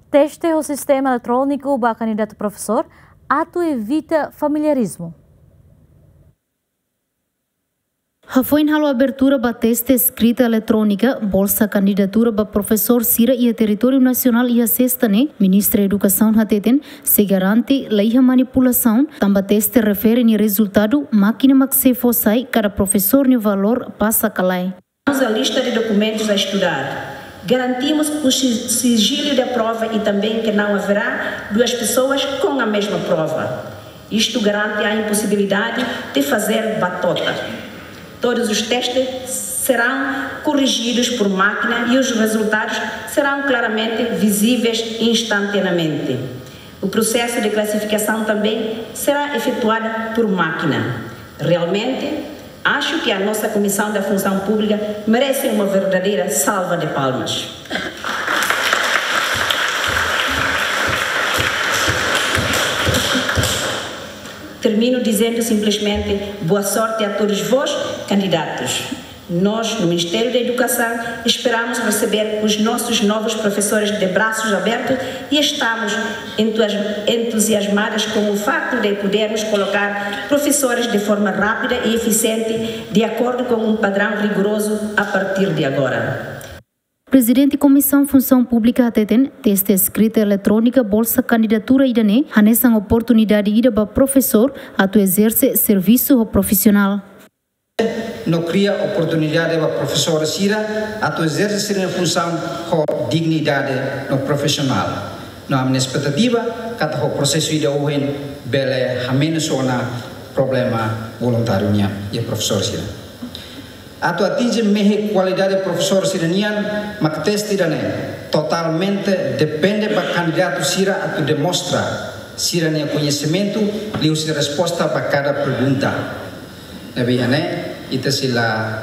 Teste o sistema eletrônico para candidato professor, ato evita familiarismo. Foi halo abertura para teste escrita eletrônica, bolsa candidatura para professor Sira e território nacional e a sexta, Ministra da Educação Hateten, se garante lei manipulação, também teste refere no resultado, máquina que se fosse cada professor no valor passa calai. Temos a lista de documentos a estudar. Garantimos o sigilo da prova e também que não haverá duas pessoas com a mesma prova. Isto garante a impossibilidade de fazer batota. Todos os testes serão corrigidos por máquina e os resultados serão claramente visíveis instantaneamente. O processo de classificação também será efetuado por máquina. Realmente, acho que a nossa Comissão da Função Pública merece uma verdadeira salva de palmas. Termino dizendo simplesmente boa sorte a todos vós, candidatos. Nós, no Ministério da Educação, esperamos receber os nossos novos professores de braços abertos e estamos entusiasmadas com o facto de podermos colocar professores de forma rápida e eficiente, de acordo com um padrão rigoroso a partir de agora. Presidente Comissão Função Pública Hateten, teste escrita eletrônica bolsa candidatura idane, hanesan oportunidade ida para professor a tu exerce serviço profissional. Não cria oportunidade para professor Sira a tu exercer a função com dignidade no profissional. Não há uma expectativa que o processo ida hoje bele hamene sona problema voluntário e professor Sira. Atau atinge mehe qualidade de professor siranian, mak teste totalmente depende para candidato Sira atu demonstra sirania conhecimento liu se resposta para cada pergunta. Nabiane ita sila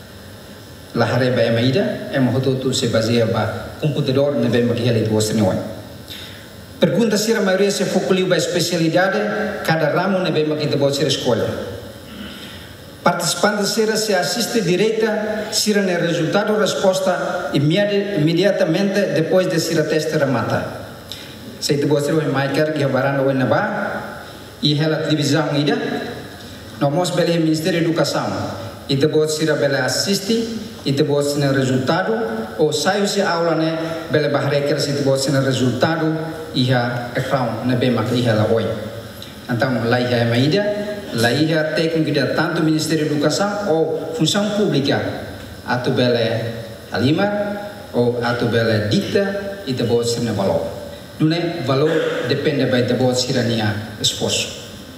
lahare ba emaida emohotu se baseia ba computador nebe makiali do senior. Pergunta Sira maioria se focaliu ba especialidade cada ramo nebe makita bo Sira escola. Participante Sira se assiste direita Sira no resultado resposta imediatamente depois de Sira teste remata. Se itu bosir o maiker que barando o naba e ela televisão ida no mos bele Ministério da Educação e depois Sira bele assiste e depois no resultado ou saiu se aula né bele bahreker se depois no resultado e a ecrã na bema que ela oi. Então lá ia maida laia técnica tanto Ministério da Educação ou Função Pública atau bele alimar ou atau bele dicta e depois sirne valor. Nune valor depende by depois sirania esforço.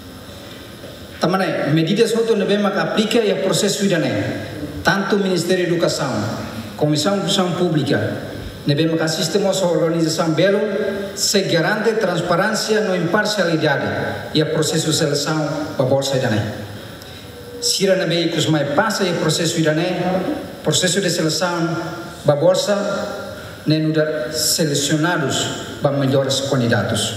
Tamane medidas outro nebe mak aplica e processo idane tanto Ministério da Educação, Comissão de Função Pública nebe mak sistema organização belo se garante transparência no imparcialidade e a processo de seleção para a bolsa idane. Sira nebe que os mais passa e processo idane, processo de seleção para a bolsa nem selecionados para melhores candidatos,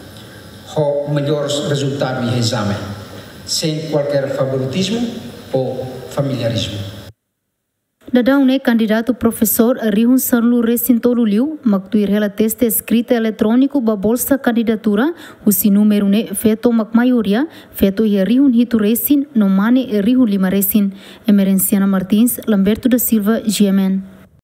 ou melhores resultados e exame, sem qualquer favoritismo ou familiarismo. Dadão candidato professor Rihun Sarlu Recintoru Liu, maktuir hela teste escrita eletrônico ba bolsa candidatura, o número feito mak maioria, feito e Rihun Hitu Recin, no mane Rihun Lima Recin, Emerenciana Martins, Lamberto da Silva, GMN.